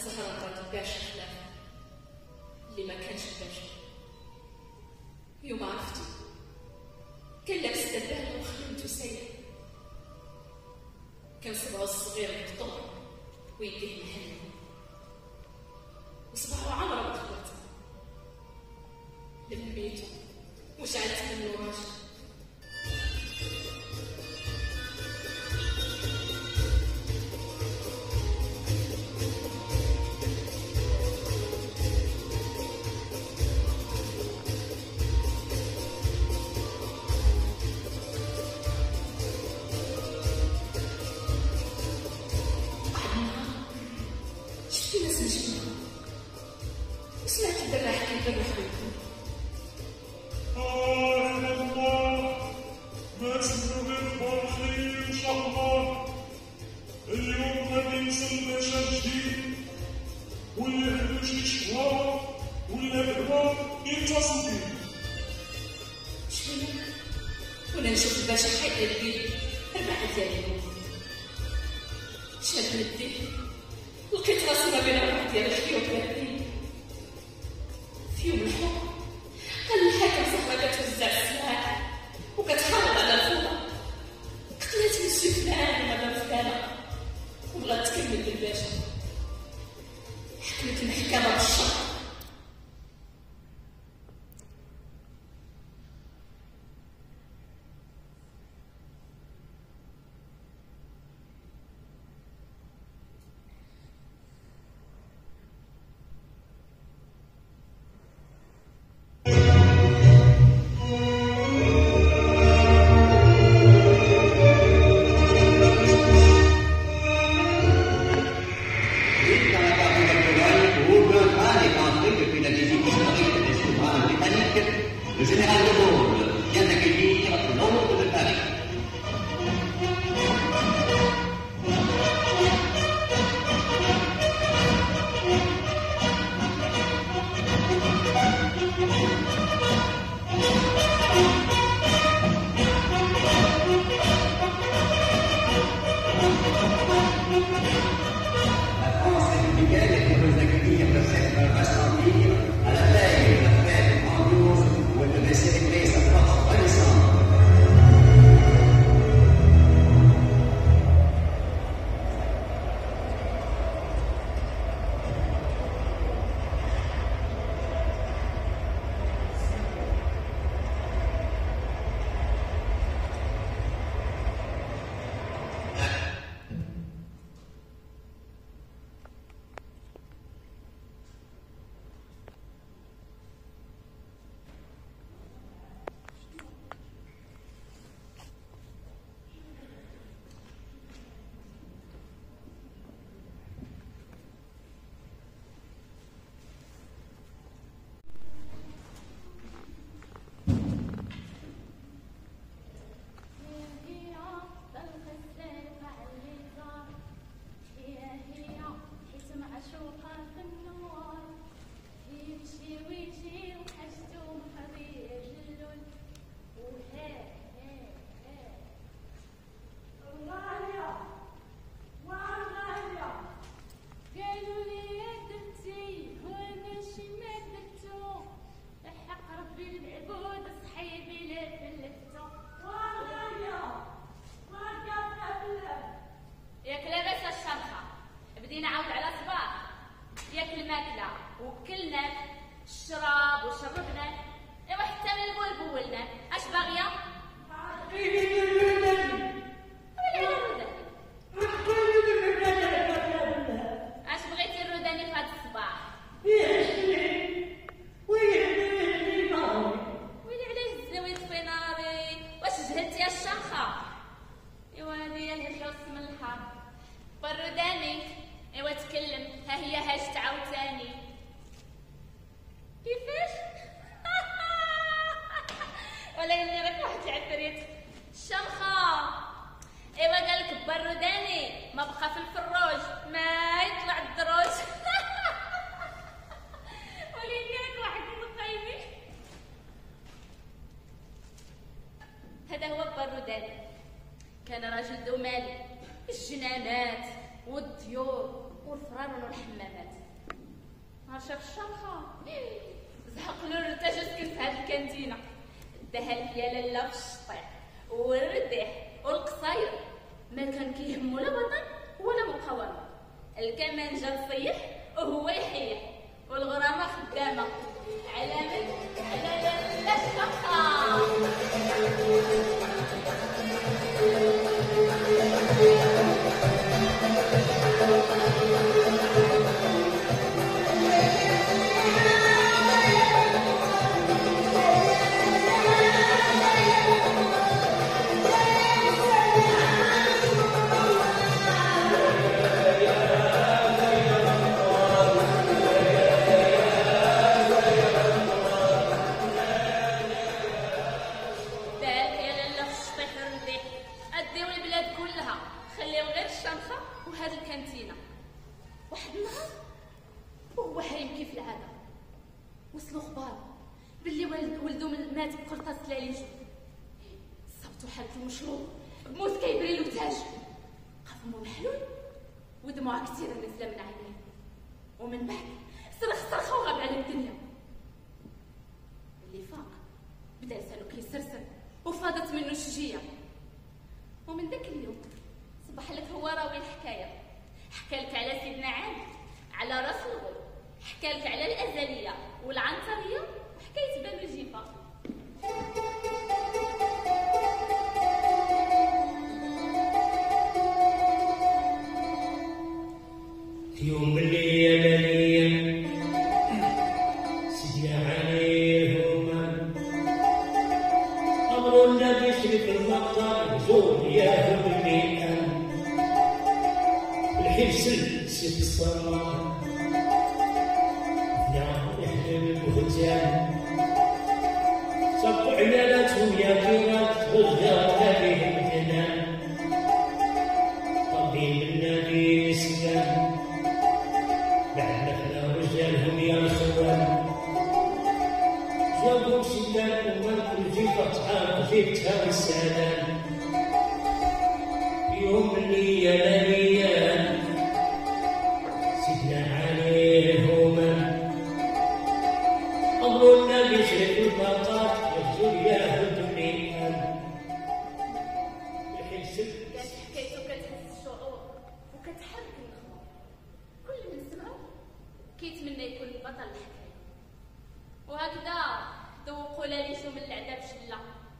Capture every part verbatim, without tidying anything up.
تهربت باشا خلاف اللي ما كانش باشا. يوم عرفتو كان لابس دبالة وخدمتو سايرة، كان صبعو الصغير مقطوع ويديه محلو، وصبعو عمره مخبط. لميتو وشعلت منو راجل. سمعت الدراح كيف الروح بيكون. آه الله، ما تسمعوا بالخير إن شاء الله. اليوم غادي يوصل باشا جديد، واللي عنده شي شكوى ولا لعبة يتصل بيه. شفينك؟ وانا نشوف الباشا حيدير بيه أربعة ديال اليوم. شاد ندي لقيت راسي ما بين أربعة ديال الحيوط باردين. في يوم الحكم قال الحاكم صاحبها كتوزع السلاح وكتحافظ على الفوضى، قتلات مسيو فلان ومدام فلانة وبغات تكمل بالباشا. حكمت المحكمة بالشر. Le général de Gaulle vient d'accueillir l'hôte de Paris. La France républicaine est heureuse d'accueillir le sept Vache-Empire à la veille de la fête grandiose où elle devait célébrer sa force renaissante. وكلنا الشراب وشربنا ايوا حتى من البول بولنا. اش باغيه؟ اش بغيتي الروداني في هاد الصباح؟ ويلي علاش تزاويت في ناري؟ واش جهدتي يا الشنخه؟ ايوا هادي اللي الحوس من الحر بالروداني. ايوا تكلم، ها هي هاجت عاوتاني. كيفاش؟ ولا يلي راك واحد العفريت الشمخة. ايوا قالك بالروداني ما بقى في الفروج ما يطلع الدروج. وليدي راك واحد المقيمي. هذا هو بالروداني، كان راجل ذو مال، الجنانات والطيور والفرارون والحمامات. ها شاف الشرخه زهق له الرتاج سكن في هاد الكانتينه، داها ليا لاله في الشطيح والرديح والقصاير، ما كان كيهمو لا وطن ولا مقاومه. الكمان جا صيح وهو يحيح، والغرامه خدامه على من على لاله الشرخه. وهذه الكانتينه. واحد النهار وهو حريم كيف العاده وصلوا خبار باللي ولدو مات بقرطاس لاليجو، صابتو حاله المشروب بموت كيبري له تاج، قفمو محلول ودموع كثيره نازله من عينيه، ومن بعد صرخ صرخه وغاب على الدنيا. اللي فاق بدا لسانو كيسرسر وفاضت منه الشجيه، ومن ذاك اليوم صبح لك هو راوي الحكايه. حكى لك على سيدنا عاد، على راس الغول، حكى لك على الازليه والعنتريه وحكايه باب الجيفه. في يوم من الليالي سيدنا عليهم امر الذي يشرف المقام زور يا بني الحبس ست الصلاة نعم اهل البهتان صبوا عيالاتهم يا كيرات غزار عليهم الجنان طبيب النادي الاسلام لعلنا رجالهم يا الخوان جابوا سلام ومن الجيفة تعارف جبتها والسلام يوم اللي يا ليالي سيدنا عليهم أمر النبي يشرف المطار يغزو يا الدنيا يحس حكايته كتهز الشعور وكتحرك النخوة، كل من سمعو كيتمنى يكون بطل الحكاية، وهكذا ذوقوا لاليجو من العذاب شلة.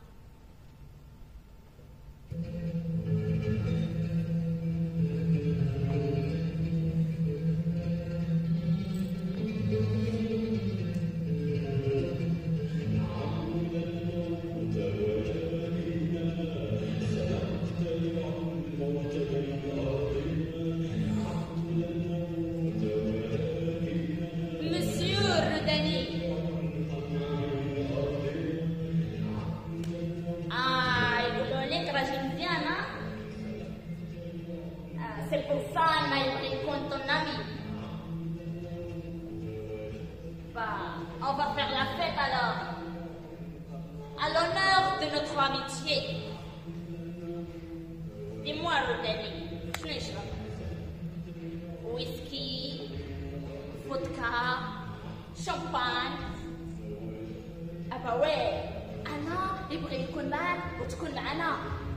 C'est pour ça m'a pris contre ton ami. Bah, on va faire la fête alors. À l'honneur de notre amitié. Dis-moi, Rodani, شنو whisky, vodka, champagne. Ah bah ouais, أنا يبغي يكون معك وتكون معنا.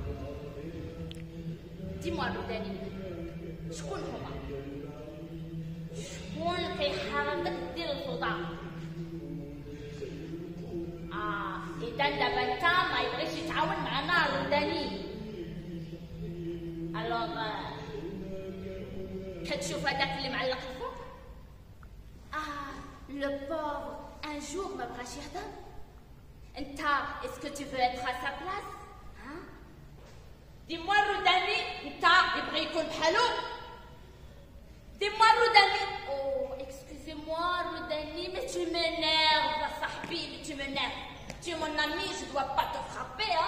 Dis-moi, Rodani. شكون هما؟ شكون كيحاربك دير الفوضى؟ اه اذا دابا انت ما يبغيش يتعاون معنا روداني، الوغ كتشوف هذاك اللي معلق الفوق؟ اه لو بوفر ان جور ما بغاش يهضر. انت اسكو تو فو اتر ا سا بلاص؟ ها دي موا روداني انت يبغي يكون بحالو؟ Dis-moi, Rodani. Oh, excusez-moi, Rodani, mais tu m'énerves, Sahbi, tu m'énerves. Tu es mon ami, je ne dois pas te frapper, hein.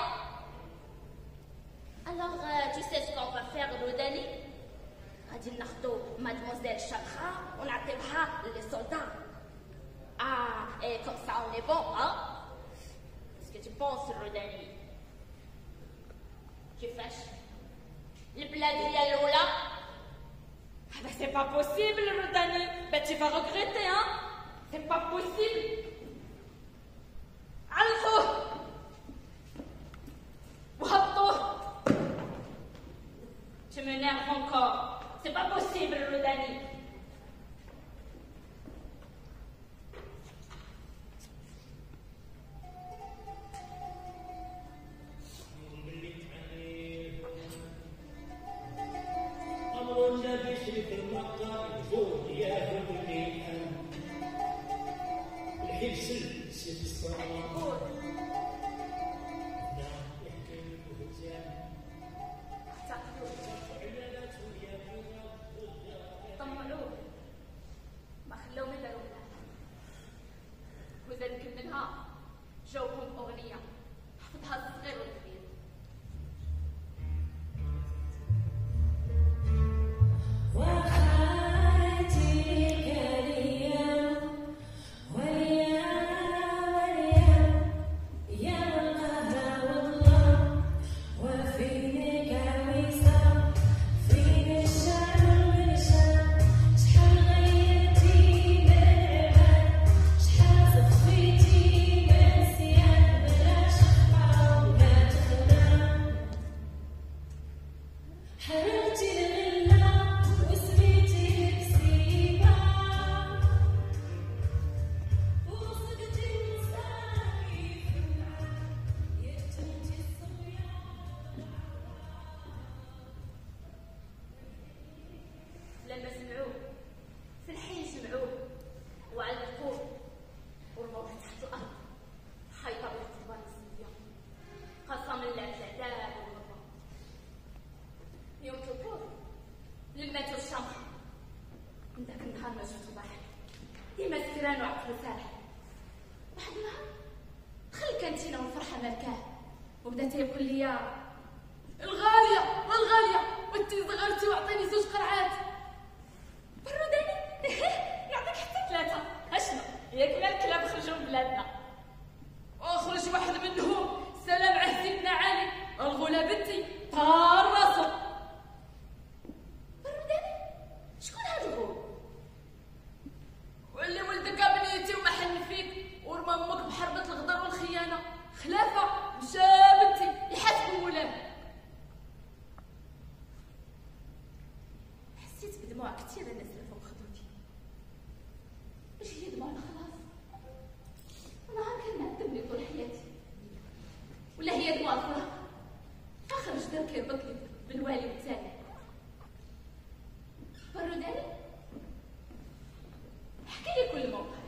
Alors, euh, tu sais ce qu'on va faire, Rodani? On va dire Mademoiselle Chakra, on appellera les soldats. Ah, et comme ça, on est bon, hein? Qu'est-ce que tu penses, Rodani? Tu fâches? Le plat de Yalola? Ah bah c'est pas possible, Rodani. Bah tu vas regretter, hein. C'est pas possible. Alfo. Wahto. Tu m'énerves encore. C'est pas possible, Rodani. وبدات يقول لي الغاليه والغاليه وانت صغرتي واعطيني زوج قرعات بروداني نعطيك حتى ثلاثه اشنو ياك مال الكلاب خرجوا من بلادنا وخرج واحد منهم سلام عهدي بن علي الغوله بنتي طار راسه بروداني شكون هاد الغول واللي ولدك بنيتي وما حن فيك ورمى امك بحربه الغدر والخيانه خلافه مشى بنتي يحاسبوا مولانا حسيت بدموع كثيره نازله فوق خدودي واش هي دموع الخلاص نهار كان معذبني طول حياتي ولا هي دموع الفراق اخر جدار كيربط لي بالوالي تاعي بروداني احكي لي كل موقف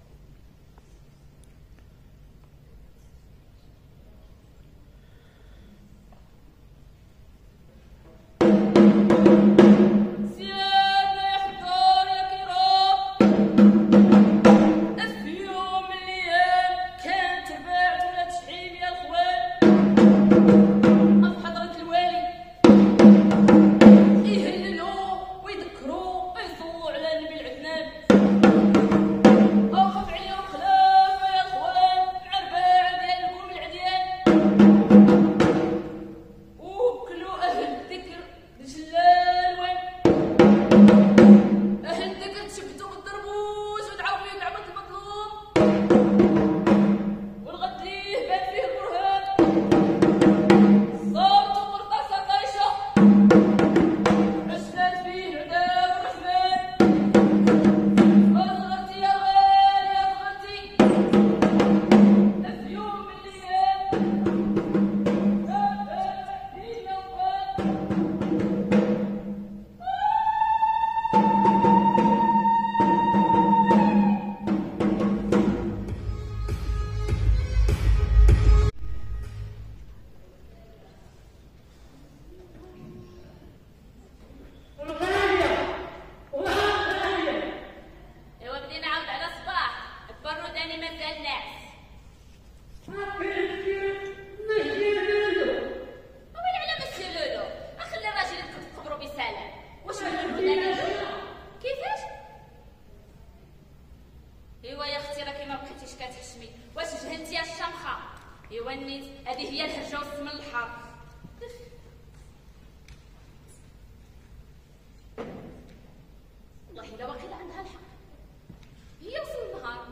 هذه هي الهرجه والسم الحار وحيدة واقيلا عندها الحق. هي وصل النهار.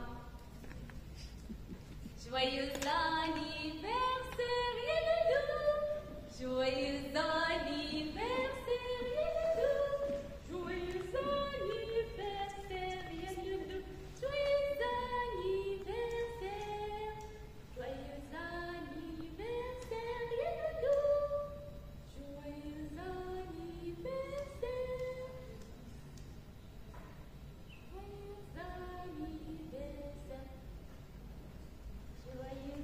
Joyeux anniversaire يا لولو، Joyeux anniversaire يا لولو، Joyeux anniversaire يا لولو، Joyeux anniversaire، Joyeux anniversaire يا لولو، Joyeux anniversaire، Joyeux anniversaire. Joyeux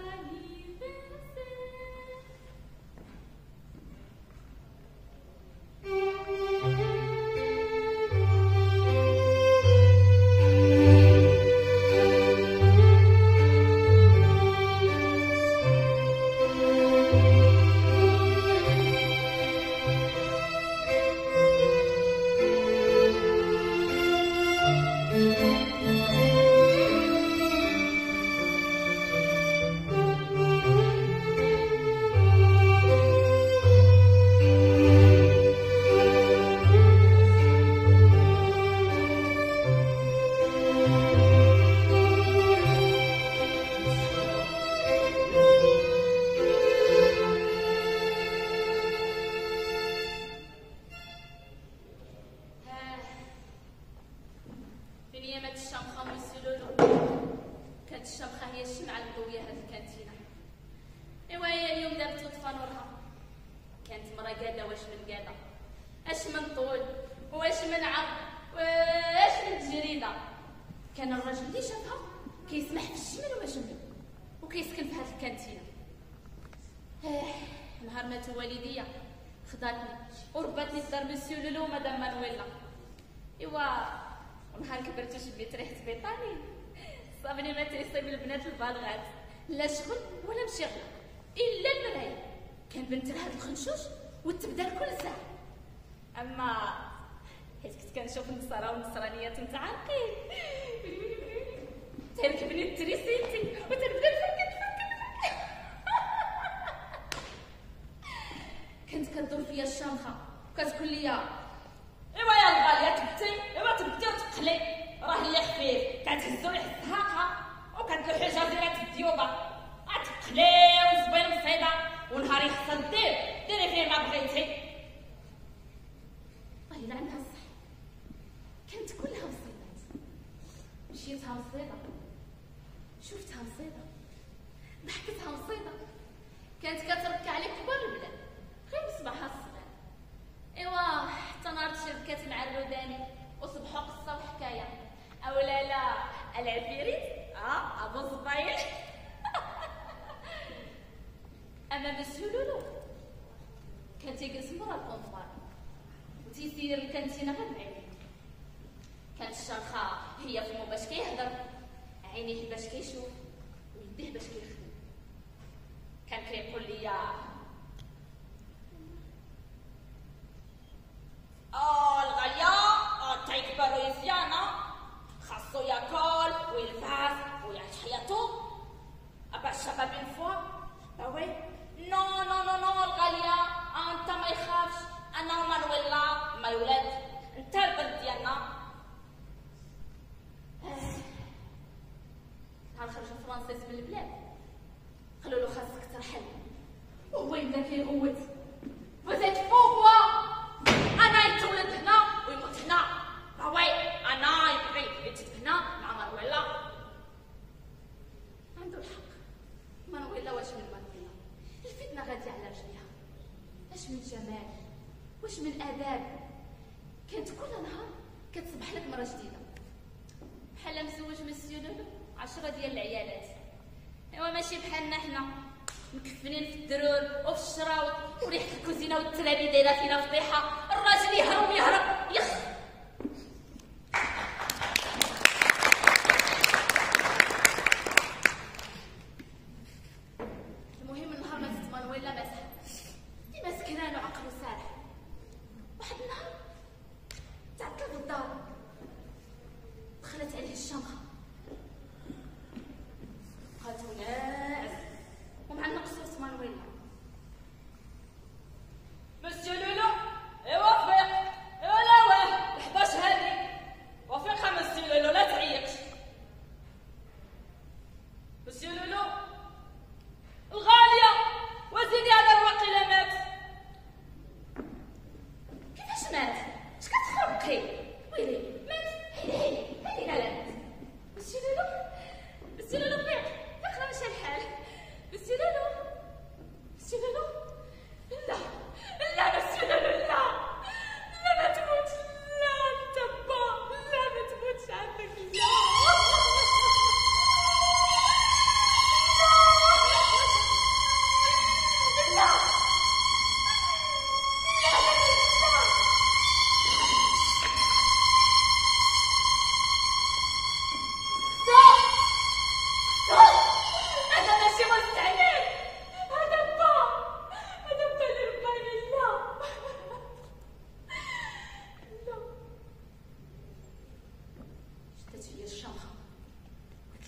لا شغل ولا مشغله الا المرايه. كان بنت لها الخنشوش وتبدل كل ساعه. اما حيت كنت كنشوف النصارى والنصرانيات متعارقين تركبني التريسيتي وتبدا الفركه تفركب. كانت كدور فيا الشامخه وكتقول لي ايوا يا الغاليه تبتي ايوا تبتي وتقلي راه اللي خفيف كتهزو يحسها هكا وكتلوحي جزيرة الديوبة غتقلي وزبين مصيدة ونهار يحصل دير ديري فيه ما بغيتي. الله يلعن عندها الصح. كانت كلها مصيدات. مشيتها مصيدة، شفتها مصيدة، ضحكتها مصيدة. كانت كتركع عليك كبار البلاد غير بصبعها الصغير. ايوا حتى نهار تشبكات مع الروداني وصبحوا قصة وحكاية. اولا لا العفيريت اه ابو صبايل. اما مسيو لولو كان تيجلس مورا الكونطوار وتيسير الكانتينه غير بعينيه. كانت الشرخه هي فمو باش كيهضر، عينيه باش كيشوف، ويديه باش كيخدم. كان كيقول لي اه الغاليه اه تايك بارويزيانا خاصو ياكل ويلبس ويعيش حياته. ابا الشباب اون فوا باوي نو نو نو نو الغاليه انت ما يخافش، انا ومانويلا ما يولاد انت البنت ديالنا. نهار خرج فرانسيس من البلاد قالوا له خاصك ترحل وهو يبدا كيغوت فوزيت بوغوا انا يتولد هنا ويموت هنا. باوي انا يبغي يتولد هنا مع مانويلا. عنده الحق. مانويلا واش من مانويلا؟ الفتنه غاديه على رجليها. اش من جمال واش من اداب. كانت كل نهار كتصبح لك مره جديده بحال مزوج مسيو لولو عشرة ديال العيالات. ايوا ماشي بحالنا حنا مكفنين في الدرور وفي الشراوط وريحه الكوزينه والترابي دايره فينا فضيحه. الراجل يهرب يهرب يخ. المهم النهار ما زدت مانويلا مسح ديما سكران وعقلو سارح. واحد النهار تعطلت الدار دخلت عليه الشمخه قالت ناس ومع النقصوص مانويلا. مسيو لولو ايوا فيق ايوا لا واه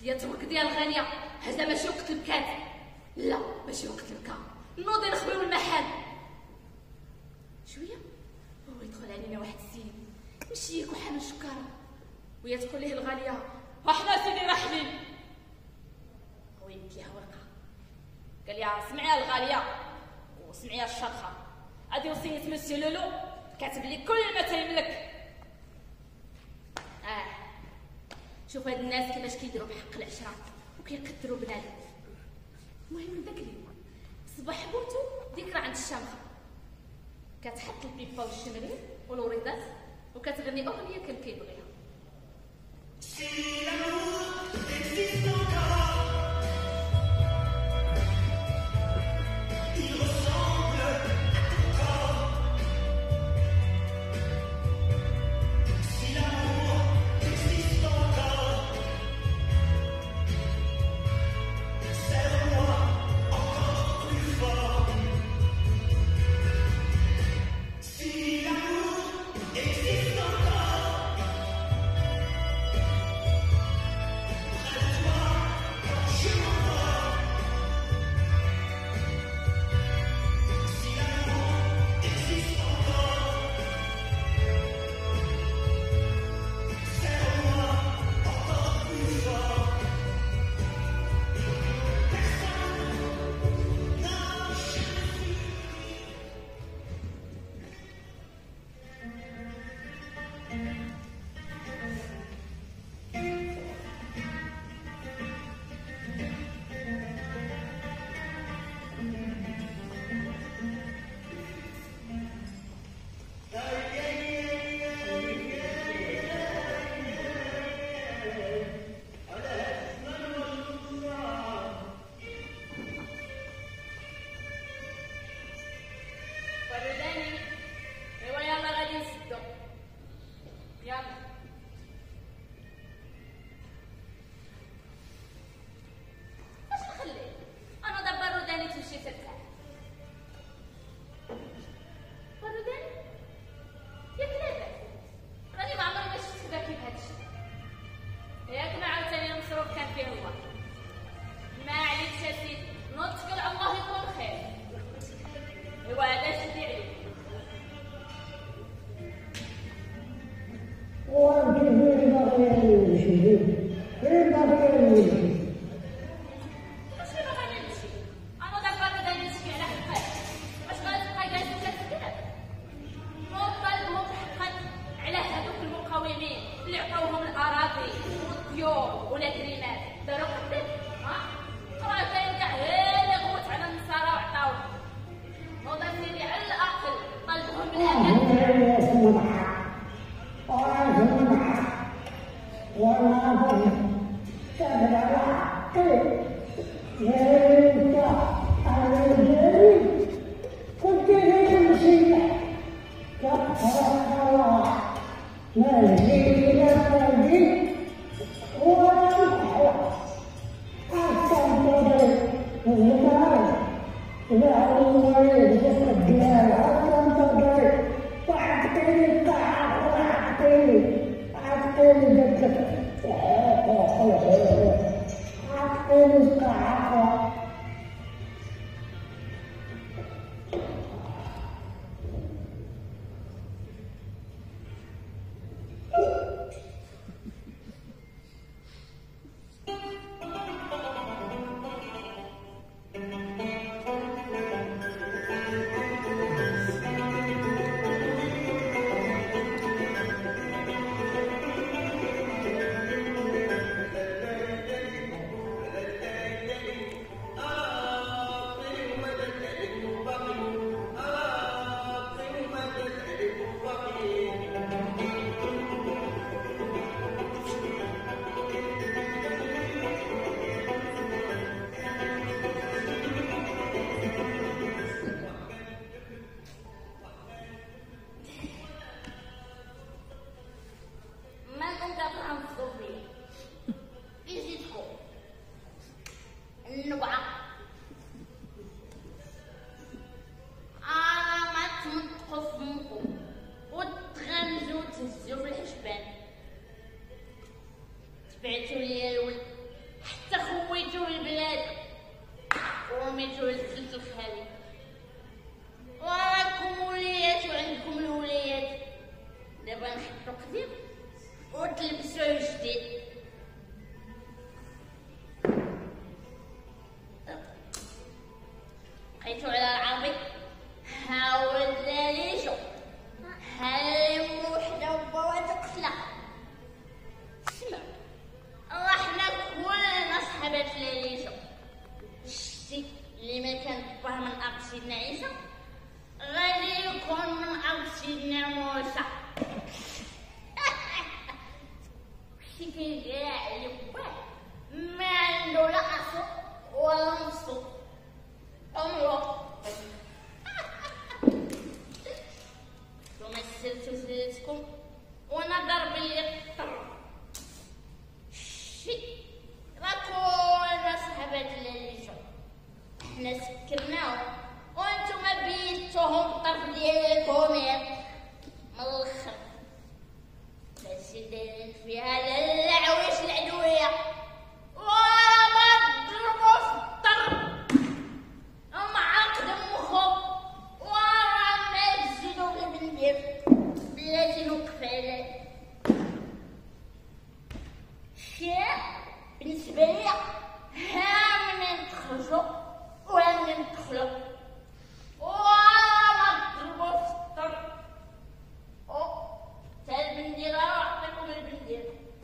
يا توك ديال غاليه، هذا ماشي وقت البكات. لا ماشي وقت البكا، نوضي نخويو المحل. شويه هو يدخل علينا واحد السيد مشيك وحامل شكاره، وهي تقول ليه الغاليه وحنا سيدي راحلين. هو يمد ليها ورقه، قال لها سمعي الغاليه وسمعي الشرخه، هادي وصيه مسيو لولو كاتب لي كل ما تيملك. اه شوف هاد الناس كيفاش كيديروا بحق العشره وكيقدروا بنادم. المهم داك اليوم صباح بوتو ديك راه عند الشامخه، كتحط البيبا والشمرين والوريدات وكتغني اغنيه كان كيبغيها. وتلبسوه جديد. لقيتو على العربي ها ولا ليجو هاي وحده وبوات قتله. اسمع راح ناكل صحابات ليجو. شتي اللي ما كان باه من ارض سيدنا عيسى غادي يكون من ارض سيدنا موسى. شتي كاين كاع يباه ما عنده لا اصل ولا نصو عمره. وما سلتو سلتكم وانا ضرب اللي اضطر. شي راكو صحابات اللي جو حنا سكرناهم وانتم بيتوهم الطرف ديالكم من الاخر ماشي دايرين فيها العويش العدويه ولا ما تضربوا في الطرب ومعاق دمكم ورا ما تزيدوا غير بندير بلاتي نوقف عليه. شي بالنسبه ليا ها منين تخرجوا وها منين تدخلوا ولا ما تضربوا في الطرب. او تا البندير راه عطيكم البندير.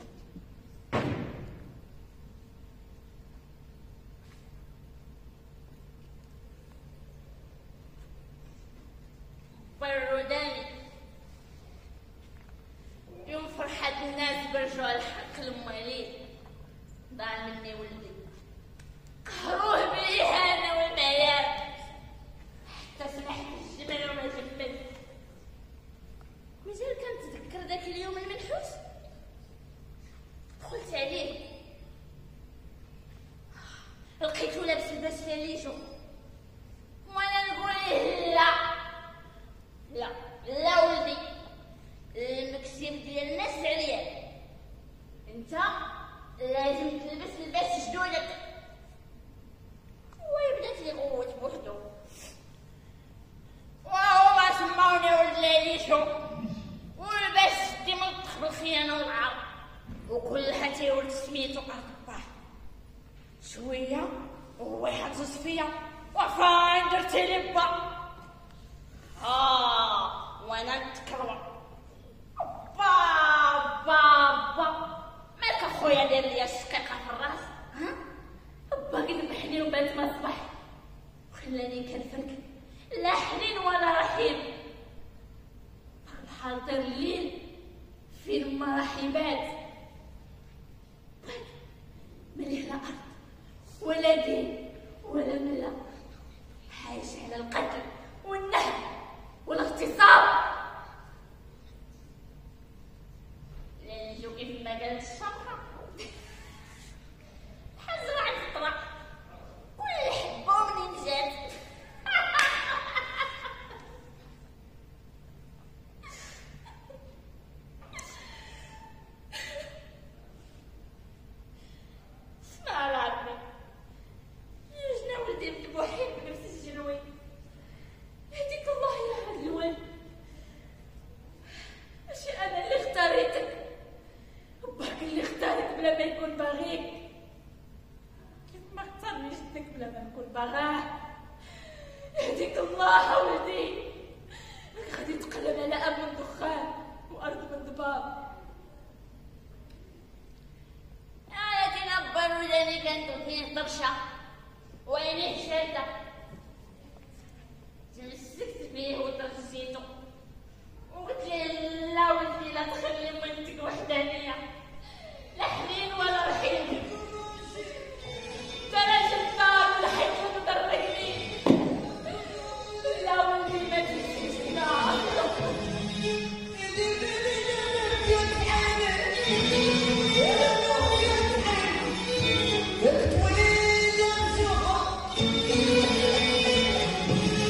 برداني يوم فرحة الناس برجعوا الحق المواليد ضاع مني ولدي قهروه بالإهانة والمعيار حتى سمحت الجمل وما جمل. مازال كنتذكر ذاك اليوم المنحوس دخلت عليه لقيتو لابس لباس ليجو وانا نقول ليه لا لا لا ولدي المكسيم ديال الناس عريان انت لازم تلبس لباس جدودك. ويبدات لي قوت بوحدو وهو ما سماوني ولد ليجو ولباس جدي ملطخ بالخيانه والعار وكلها تيولد سميتو قرطباه. شويه وهو يحجز فيا وفاين درتي لي با اه وانا نتكروى بابا بابا مالك اخويا داير ليا الشقيقه في الراس ها باقي ذبحني وبات ما صبح وخلاني كنفرك لا حنين ولا رحيم بحال طير الليل فين ما راح يبات ملي لا ارض ولا دين ولا مله عايش على القتل والنهب والاغتصاب. لنجو كيف ما قالت الشمخة حزروا على الطرق كل حبة منين جات. اسمع ربي جنا ولدي مذبوحين بنفس الجنوي يهديك الله يا هاد الولد. ماشي انا اللي اختاريتك باك اللي اختارك بلا ما يكون باغيك كيف ما اختارني جدك بلا ما نكون باغاه. يهديك الله ولدي راك غادي تقلب على اب من دخان وارض من ضباب. انا كنبر وداني كانت فيه طرشه وعينيه شاده تمسكت فيه وترسيته وقلت لي لا ولدي لا تخلي بنتك وحدانيه لا حنين ولا رحيم بلاش النار ولا حيت تضرني لا ولدي ما تمسكش النار.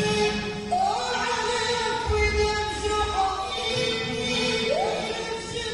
Oh,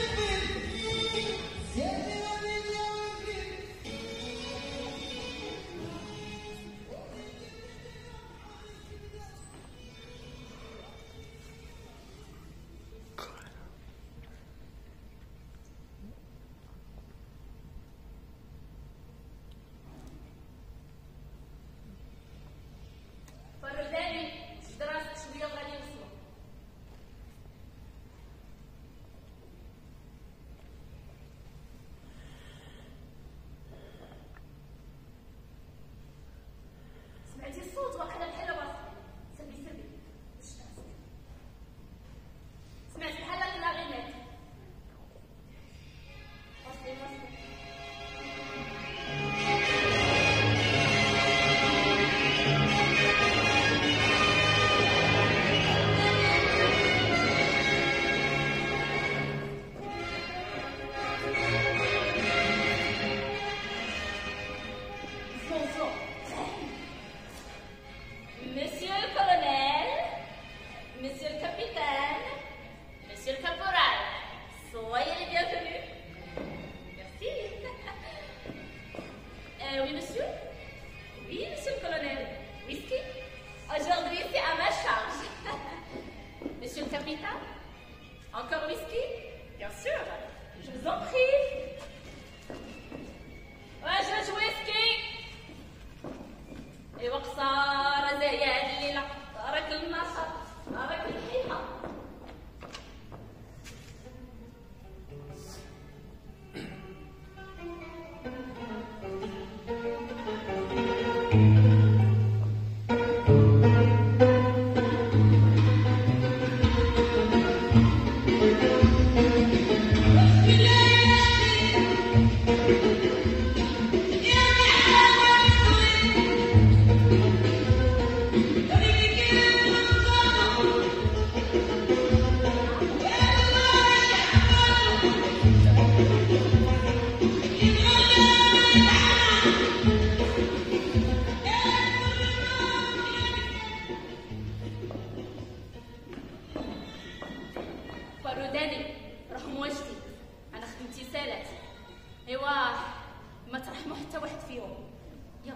ايوا ما ترحموا حتى واحد فيهم. يلا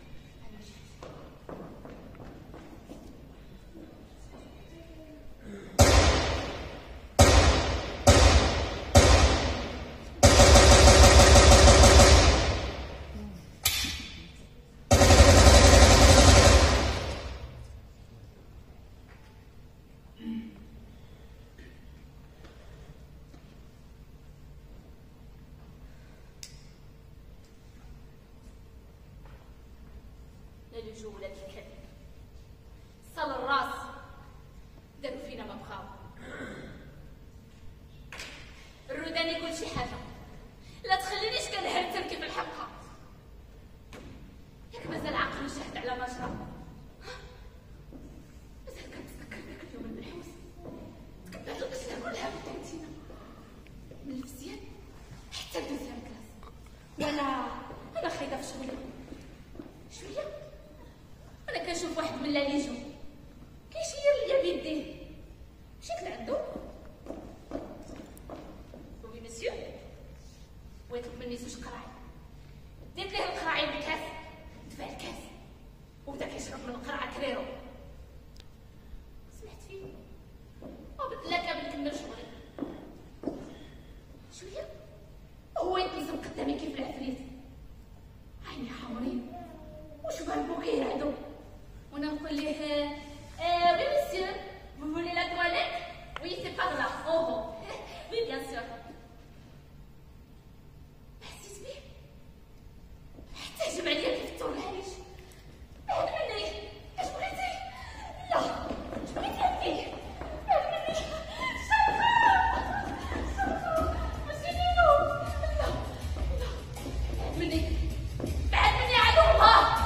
اللجوء ولا الكذب. صل الراس داروا فينا ما بغاو. الرودان يقول شي حاجه لا تخلينيش كنهرتم كيف الحقها. ياك مازال عاقل وشاهد على ما جرى. مازال كنتذكر ذاك اليوم المنحوس تكبات القشره كلها في الكانتينه من الفزيان حتى الدوزيام كلاس وانا انا خايده في شغلي شويه. انا كنشوف واحد من اللاليجو كيشير ليا بيديه. مشيت لعندو وي مسيو ويطلب مني زوج قراعي. ديت ليه القراعي بالكاس دفع الكاس وبدا كيشرب من القرعه كريرو. سمعت فيه وبدلا قبل نكمل شغلي شويه هو يتلزم قدامي كيف العفريت. عيني حمرين وشبان بوكي عندو وانا نقول ليه اه وي مسيو vous voulez la toilette? Oui, c'est par là. Oh, oh. Oui, bien sûr. حسيت بيه حتى هجم عليا كيف الطول العريش. بعد مني اش بغيتي؟ لا اش بغيتي انتي؟ بعد مني شرخة شرخة مسينينو. لا لا بعد مني بعد مني عدو الله.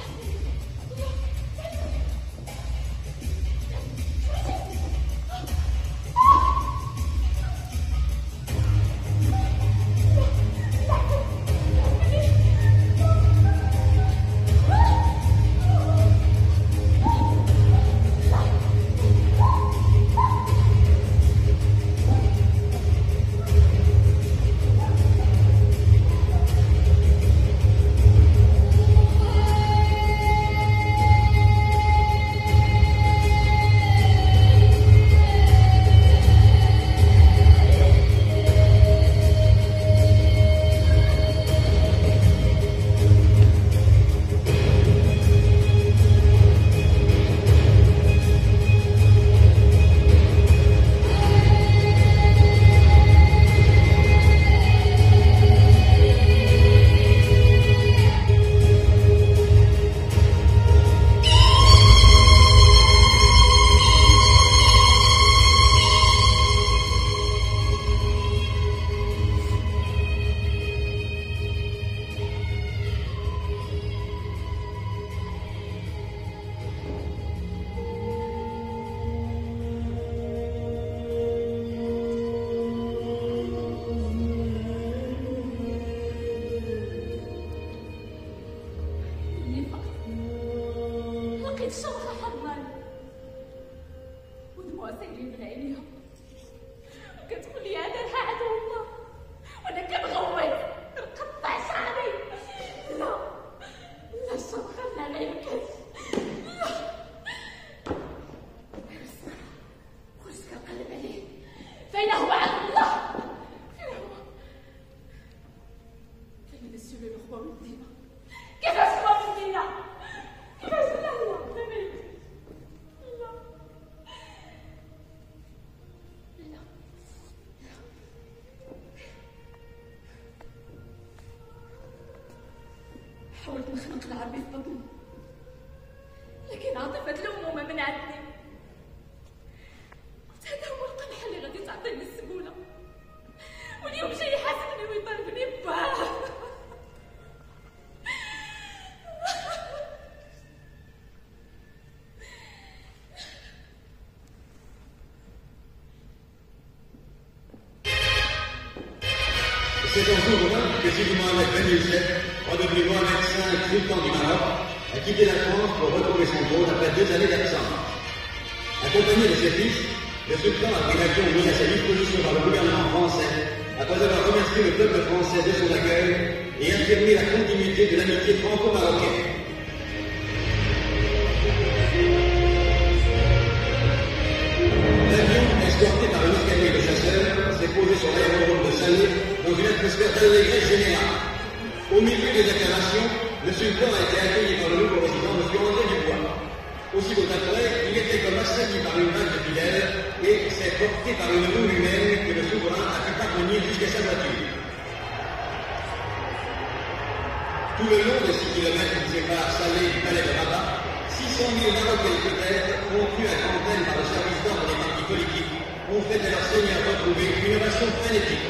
حاولت نخنق العربي في بطني لكن عاطفة الأمومة منعتني. قلت هذا هو القمح اللي غادي تعطيني السهولة واليوم جاي يحاسبني ويطالبني باه. C'est en jour-là que Sidi Mohamed Ben Youssef, redevenu Mohamed cinq sultan du Maroc, a quitté la France pour retrouver son trône après deux années d'absence. Accompagné de ses fils, le sultan a pris l'avion mis à sa disposition par le gouvernement français après avoir remercié le peuple français de son accueil et affirmé la continuité de l'amitié franco-marocaine. L'avion, escorté par un escalier de chasseurs, s'est posé sur l'aérodrome de Salé dans une atmosphère d'allégresse générale. Au milieu des acclamations, le sultan a été accueilli par le nouveau président, M. André Dubois. Aussitôt après, il était comme assailli par une vague de fidèles et s'est porté par une roue humaine que le souverain a pu parvenir jusqu'à sa voiture. Tout le long des six kilomètres qui séparent Salé du palais de Rabat, six cent mille Marocains peut-être, conclus à quarantaine par le service d'ordre des partis politiques, ont fait de leur seigneur retrouvé une ovation frénétique.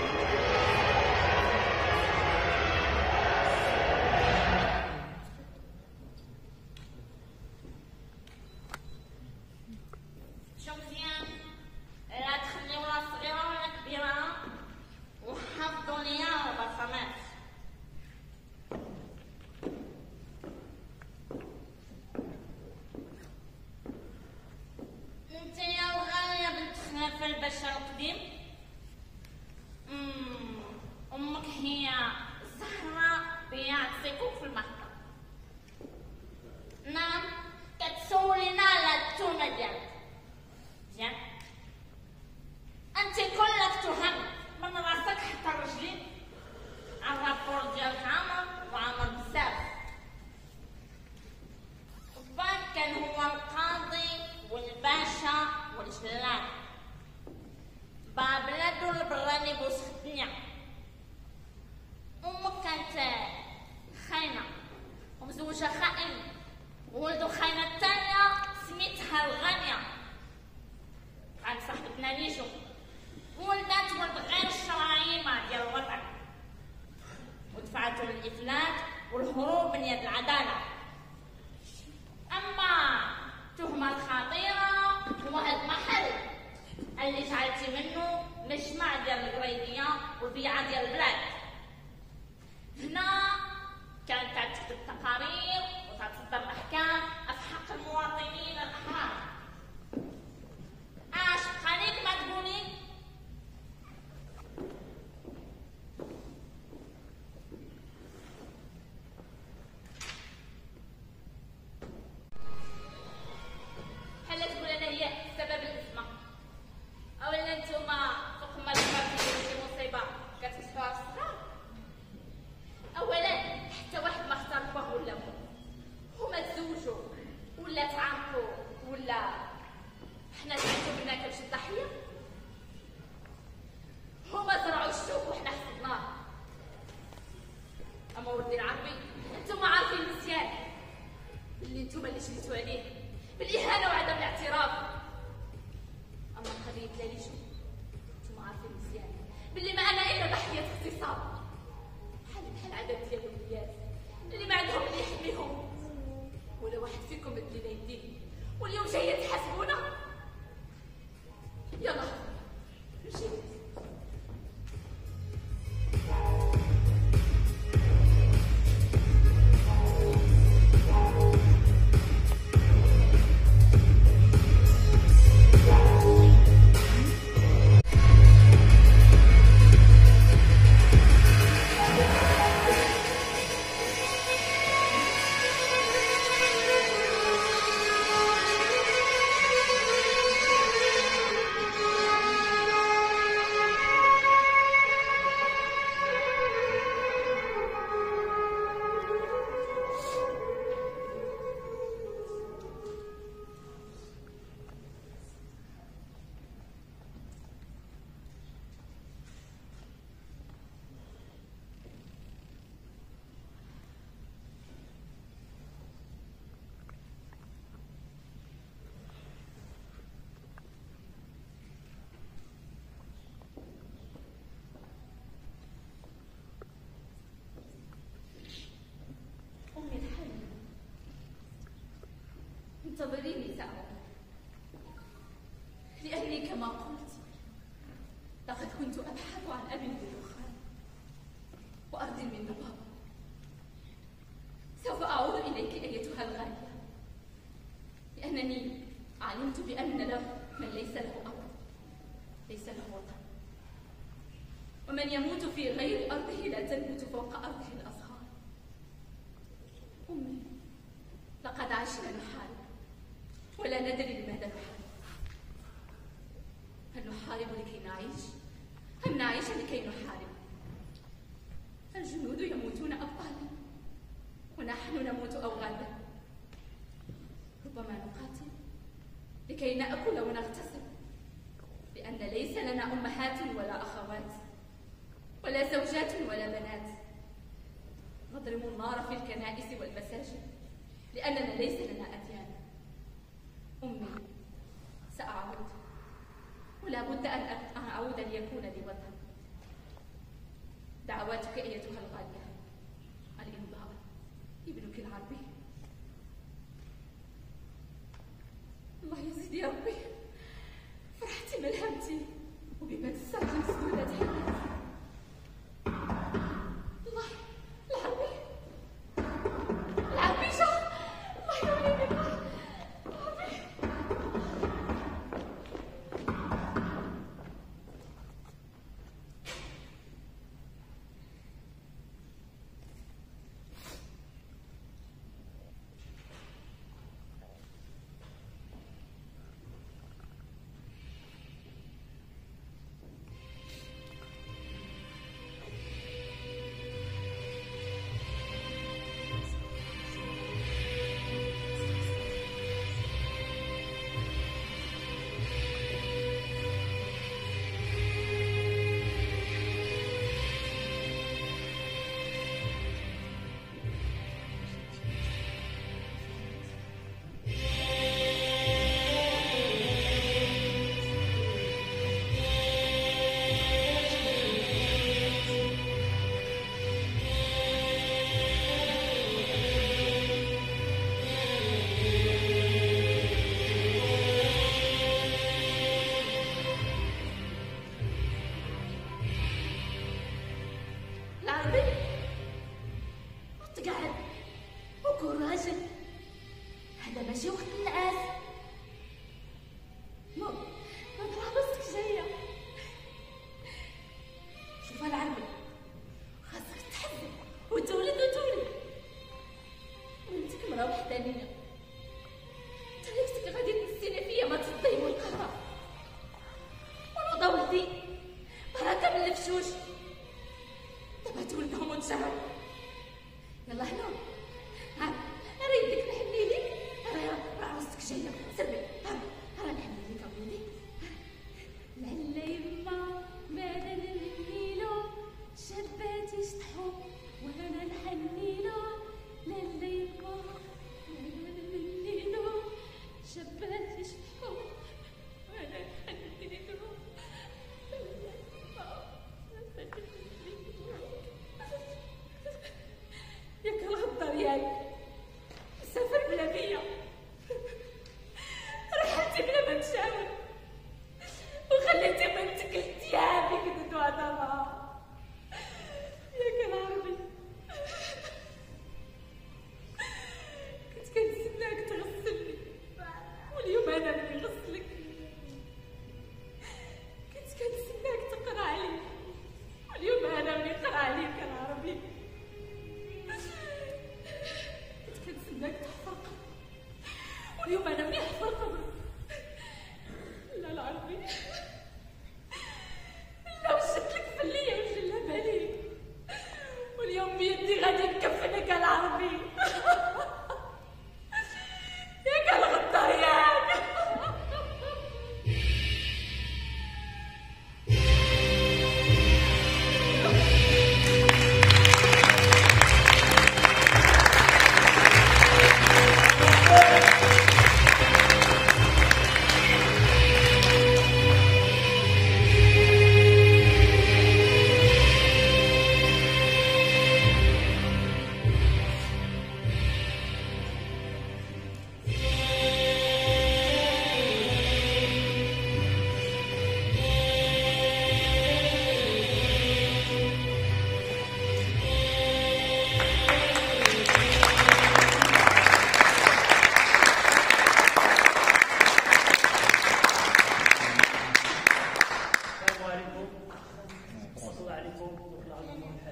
انتظريني ساعة، لأني كما قلت لقد كنت أبحث عن أب بالدخان وأرض من نباب. سوف أعود إليك أيتها الغالية، لأنني علمت بأن له من ليس له أب ليس له وطن، ومن يموت في غير أرضه لا تنبت فوق أرضه الأصهار. أمي، لقد عشنا نحارب ولا ندري لماذا نحارب. هل نحارب لكي نعيش أم نعيش لكي نحارب؟ الجنود يموتون أبطالا ونحن نموت أوغادا. ربما نقاتل لكي نأكل ونغتسل، لأن ليس لنا أمهات ولا أخوات ولا زوجات ولا بنات. نضرب النار في الكنائس والمساجد لأننا ليس لنا أديان. أمي، سأعود ولا بد أن أعود ليكون لي وطن. دعواتك أيتها الغالية. الإمضاء، ابنك العربي. الله يزيد يا ربي فرحتي ملهمتي وبمساج سهولة حياتي. الله، العربي العربي جا. الله يولي بك العربي.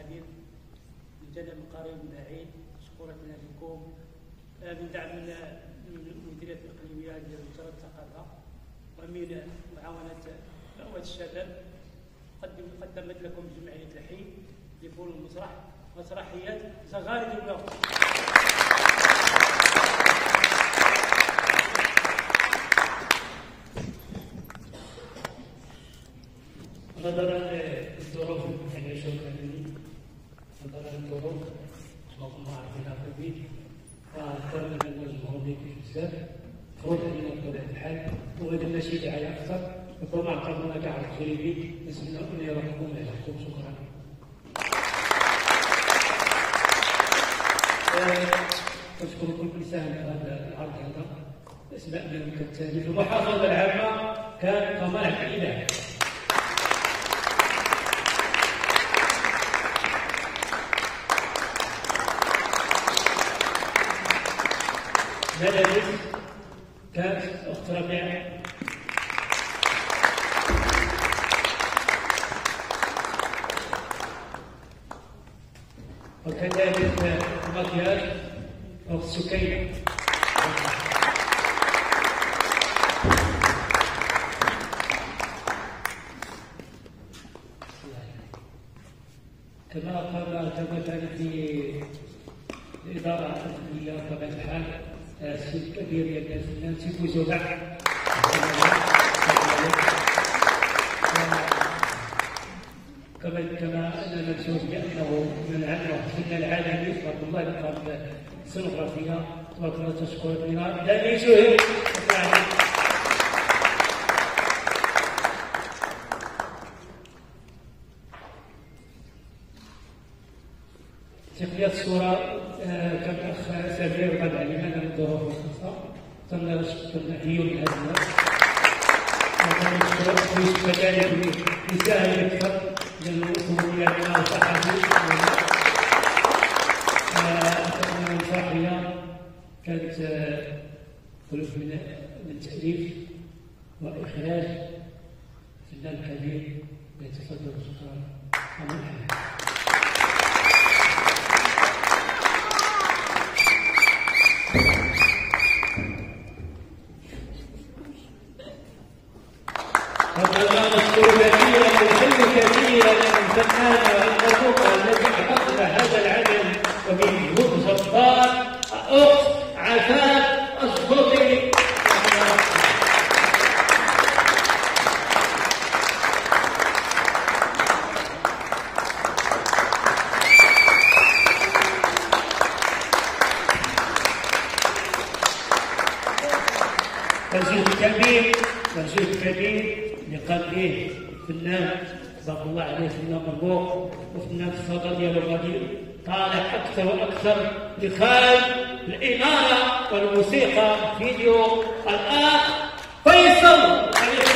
المشاهدين من جانب قريب وبعيد، مشكورتنا لكم من دعم المديريه الاقليميه لوزاره الثقافه ومن معاونه قوات الشباب. قدمت لكم جمعيه الحي لفول المسرح مسرحيات زغاريد الوقت. نظرا للظروف اللي يعيشوها نظرا للظروف ما عرفنا في البيت فاخترنا ان نوجهوا لكم بزاف فروض علينا بطبيعه الحال وغادي نمشي دعايه اكثر ربما عقبنا كاع الخريبي نسمى ان يرحمكم ويحفظكم. شكرا. نشكر كل من ساهم في هذا العرض هذا. اسماء منهم كالتالي: في المحافظه العامه كان قمر الاله، مدرس كانت اخت ربيع، وكذلك مكياج اخت سكينه. كما قال كما كان في الاداره الفنيه بطبيعه الحال سيد كبير ديال الفنان سي بوزوبع، كما كما اننا نشوف بانه من الفنان العالمي تبارك الله اللي قام بالسنوغرافيه تبارك الله تشكر لنا لا يشوه. تقنية الصورة كان الأخ سمير قد علمنا من الظروف الخاصة، تم نحييهم من هذا الناس. وكان كذلك يساهم أكثر من الأموريات والصحفي. المسرحية كانت خلف من التأليف وإخراج فنان كبير يتفضل. شكرا. الفنانة المرموقة التي حققنا هذا العمل ومن جهود جبار أخت عفاف الصبري. تنسيق كبير تنسيق كبير لقلبه فنان تبارك الله عليه، فنان مرموق وفنان الصدى ديالو غادي طالع اكثر واكثر لخارج الاناره والموسيقى. فيديو الاخ فيصل.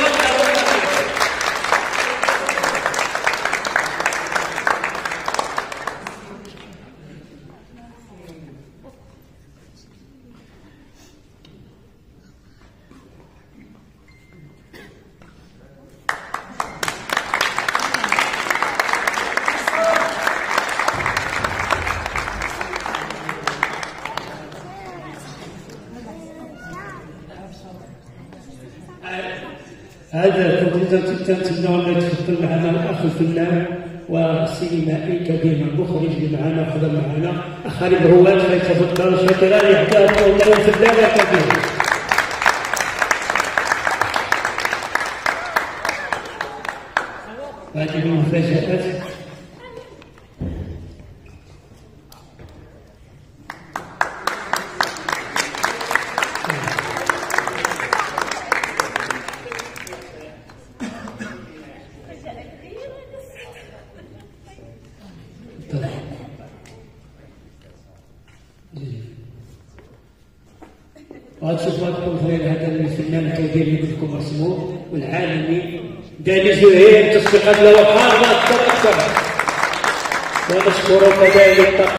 هذا كنت تتمنى أن يتفضل معنا الأخ الفنان والسينمائي كبير المخرج اللي معنا حضر معنا أخ خالد رواد فيتفضل. شكرا يحتاج أولا فنان كبير. هذه المفاجآت. وغتشوفوا هادكم في هذا الفنان الكبير اللي قلت لكم اسمه والعالمي داني زهير تصفيقات له وقاربه اكثر اكثر. ونشكر كذلك